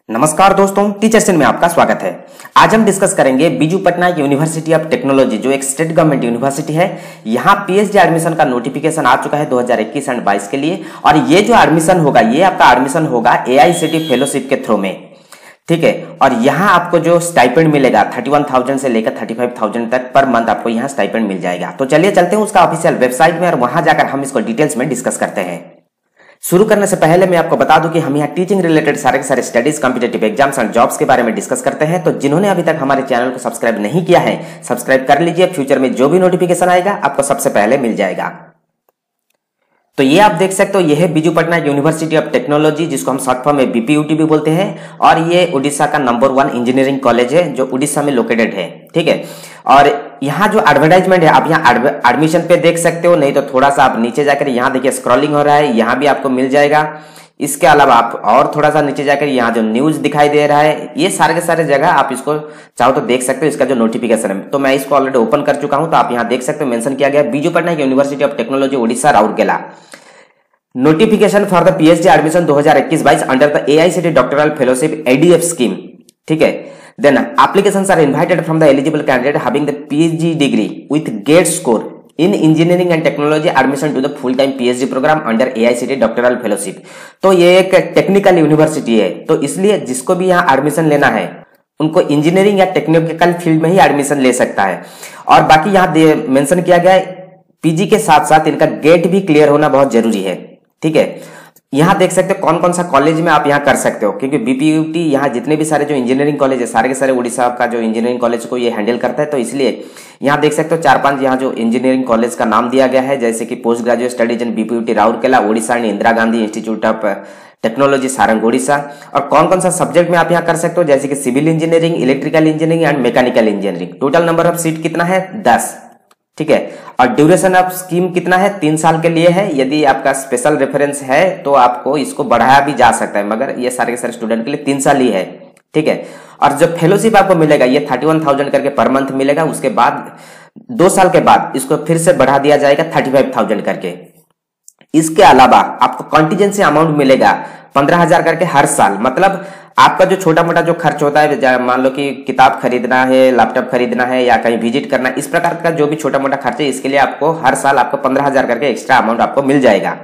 नमस्कार दोस्तों, teachers in में आपका स्वागत है। आज हम डिस्कस करेंगे Biju Patnaik university of technology जो एक स्टेट गवर्नमेंट यूनिवर्सिटी है। यहाँ पीएचडी एडमिशन का नोटिफिकेशन आ चुका है 2021 एंड 22 के लिए। और ये जो एडमिशन होगा, ये आपका एडमिशन होगा एआईसीटी फेलोशिप के थ्रू में, ठीक है। और यहाँ आपको जो स्टाइपेंड मिलेगा 31,000 से लेकर 35,000 तक पर मंथ आपको यहाँ स्टाइपेंड मिल जाएगा। तो चलिए चलते हैं उसका ऑफिशियल वेबसाइट में और वहां जाकर हम इसको डिटेल्स में डिस्कस करते हैं। शुरू करने से पहले मैं आपको बता दूं कि हम यहाँ टीचिंग रिलेटेड सारे के सारे studies, competitive exams and jobs के बारे में डिस्कस करते हैं। तो जिन्होंने अभी तक हमारे चैनल को सब्सक्राइब नहीं किया है, सब्सक्राइब कर लीजिए। फ्यूचर में जो भी नोटिफिकेशन आएगा आपको सबसे पहले मिल जाएगा। तो ये आप देख सकते हो, ये है Biju Patnaik university of technology, जिसको हम शॉर्ट फॉर्म में बीपीयूटी भी बोलते हैं। और ये उड़ीसा का नंबर 1 इंजीनियरिंग कॉलेज है जो उड़ीसा में लोकेटेड है, ठीक है। और यहाँ जो एडवर्टाइजमेंट है आप यहाँ एडमिशन पे देख सकते हो, नहीं तो थोड़ा सा आप नीचे जाकर यहाँ देखिए स्क्रॉलिंग हो रहा है, यहाँ भी आपको मिल जाएगा। इसके अलावा आप और थोड़ा सा नीचे जाकर यहाँ जो न्यूज दिखाई दे रहा है, ये सारे के सारे जगह आप इसको चाहो तो देख सकते हो। इसका जो नोटिफिकेशन है, तो मैं इसको ऑलरेडी ओपन कर चुका हूं, तो आप यहाँ देख सकते हो मेंशन किया गया Biju Patnaik university of technology Orissa Rourkela. Notification for the PhD admission 2021-22 under the AICTE doctoral fellowship ADF scheme, ठीक है। Then applications are invited from the eligible candidate having the PG degree with GATE score in engineering and technology admission to the full time PhD program under AICTE doctoral fellowship। तो ये एक technical university है, तो इसलिए जिसको भी यहाँ admission लेना है उनको इंजीनियरिंग या टेक्निकल फील्ड में ही एडमिशन ले सकता है। और बाकी यहाँ मेंशन किया गया है पीजी के साथ साथ इनका गेट भी क्लियर होना बहुत जरूरी है, ठीक है। यहाँ देख सकते हो कौन कौन सा कॉलेज में आप यहाँ कर सकते हो, क्योंकि बीपीयूटी यहाँ जितने भी सारे जो इंजीनियरिंग कॉलेज है सारे के सारे उड़ीसा का जो इंजीनियरिंग कॉलेज को ये हैंडल करता है। तो इसलिए यहाँ देख सकते हो 4-5 यहाँ जो इंजीनियरिंग कॉलेज का नाम दिया गया है, जैसे कि post graduate studies in BPUT Rourkela Orissa and Indira Gandhi institute of technology Sarang Orissa. और कौन कौन सा सब्जेक्ट में आप यहाँ कर सकते हो, जैसे कि civil engineering, electrical engineering and mechanical engineering. Total number of seat कितना है 10, ठीक है। और ड्यूरेशन ऑफ स्कीम कितना है 3 साल के लिए है। यदि आपका स्पेशल रेफरेंस है तो आपको इसको बढ़ाया भी जा सकता है, मगर ये सारे के सारे स्टूडेंट के लिए 3 साल ही है, ठीक है। और जो फेलोशिप आपको मिलेगा ये 31,000 करके पर मंथ मिलेगा। उसके बाद 2 साल के बाद इसको फिर से बढ़ा दिया जाएगा 35,000 करके। इसके अलावा आपको कॉन्टिजेंसी अमाउंट मिलेगा 15,000 करके हर साल। मतलब आपका जो छोटा मोटा जो खर्च होता है, मान लो कि किताब खरीदना है, लैपटॉप खरीदना है या कहीं विजिट करना, इस प्रकार का जो भी छोटा मोटा खर्च है, इसके लिए आपको हर साल आपको 15,000 करके एक्स्ट्रा अमाउंट आपको मिल जाएगा।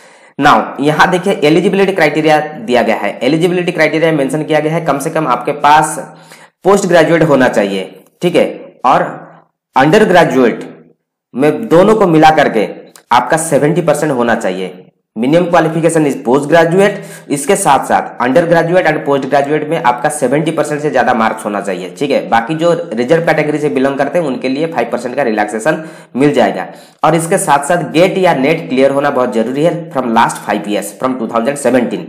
नाउ यहाँ देखिए एलिजिबिलिटी क्राइटेरिया दिया गया है। एलिजिबिलिटी क्राइटेरिया मेंशन किया गया है कम से कम आपके पास पोस्ट ग्रेजुएट होना चाहिए, ठीक है। और अंडर ग्रेजुएट में दोनों को मिला करके आपका 70% होना चाहिए। Minimum qualification is post graduate, इसके साथ साथ under graduate and post graduate में आपका 70% से ज्यादा मार्क्स होना चाहिए, ठीक है। बाकी जो रिजर्व कैटेगरी से बिलोंग करते हैं उनके लिए 5% का रिलैक्सेशन मिल जाएगा। और इसके साथ साथ गेट या नेट क्लियर होना बहुत जरूरी है फ्रॉम लास्ट 5 ईयर्स फ्रॉम 2017।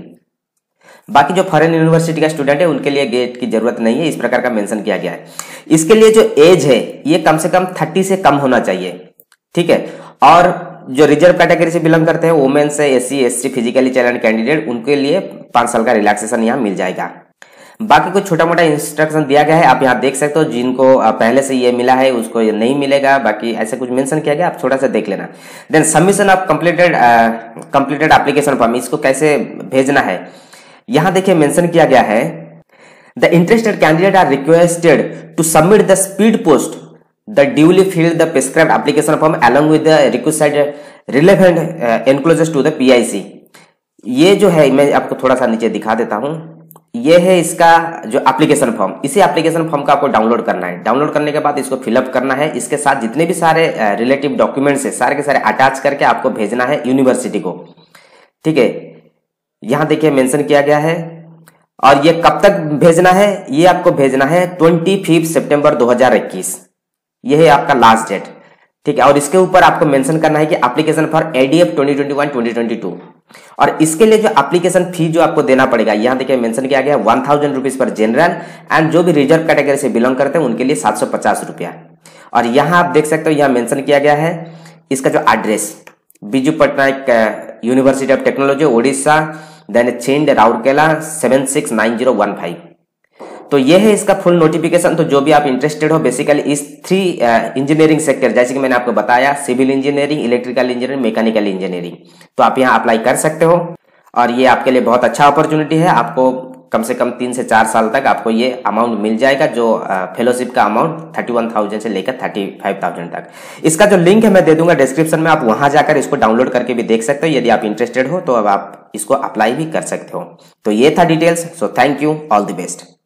बाकी जो फॉरेन यूनिवर्सिटी का स्टूडेंट है उनके लिए गेट की जरूरत नहीं है, इस प्रकार का मेंशन किया गया है। इसके लिए जो एज है ये कम से कम 30 से कम होना चाहिए, ठीक है। और जो रिजर्व कैटेगरी से बिलोंग करते हैं वुमेन्स से, SC ST physically challenged candidate, उनके लिए 5 साल का रिलैक्सेशन यहाँ मिल जाएगा। बाकी कुछ छोटा मोटा इंस्ट्रक्शन दिया गया है, आप यहाँ देख सकते हो। जिनको पहले से ये मिला है उसको ये नहीं मिलेगा, बाकी ऐसे कुछ मेंशन किया गया, आप थोड़ा सा देख लेना। Then submission of completed application form, इसको कैसे भेजना है यहाँ देखिए मेंशन किया गया है। The interested candidate are requested to submit the speed post the duly filled the prescribed application form along with the requisite relevant enclosures to the PIC। ये जो है मैं आपको थोड़ा सा नीचे दिखा देता हूं, ये है इसका जो एप्लीकेशन फॉर्म। इसी एप्लीकेशन फॉर्म का आपको डाउनलोड करना है। डाउनलोड करने के बाद इसको फिलअप करना है। इसके साथ जितने भी सारे रिलेटिव डॉक्यूमेंट्स है सारे के सारे अटैच करके आपको भेजना है यूनिवर्सिटी को, ठीक है। यहाँ देखिए मेंशन किया गया है। और ये कब तक भेजना है, ये आपको भेजना है 25 सितंबर 2021, ये है आपका लास्ट डेट, ठीक है। और इसके ऊपर आपको मेंशन करना है कि एप्लीकेशन फॉर एडीएफ 2021-2022। और इसके लिए जो एप्लीकेशन फी जो आपको देना पड़ेगा यहाँ देखिए मेंशन किया गया 1,000 रुपीज पर जनरल एंड जो भी रिजर्व कैटेगरी से बिलोंग करते हैं उनके लिए 750 रुपया। और यहाँ आप देख सकते हो यहाँ मेंशन किया गया है इसका जो address Biju Patnaik university of technology Orissa, then Chhend Rourkela 769015। तो ये है इसका फुल नोटिफिकेशन। तो जो भी आप इंटरेस्टेड हो बेसिकली इस 3 इंजीनियरिंग सेक्टर, जैसे कि मैंने आपको बताया civil engineering, electrical engineering, mechanical engineering, तो आप यहाँ अप्लाई कर सकते हो। और ये आपके लिए बहुत अच्छा अपॉर्चुनिटी है। आपको कम से कम 3 से 4 साल तक आपको ये अमाउंट मिल जाएगा, जो फेलोशिप का अमाउंट 31,000 से लेकर 35,000 तक। इसका जो लिंक है मैं दे दूंगा डिस्क्रिप्शन में, आप वहां जाकर इसको डाउनलोड करके भी देख सकते हो। यदि आप इंटरेस्टेड हो तो अब आप इसको अप्लाई भी कर सकते हो। तो ये था details. So thank you, all the best.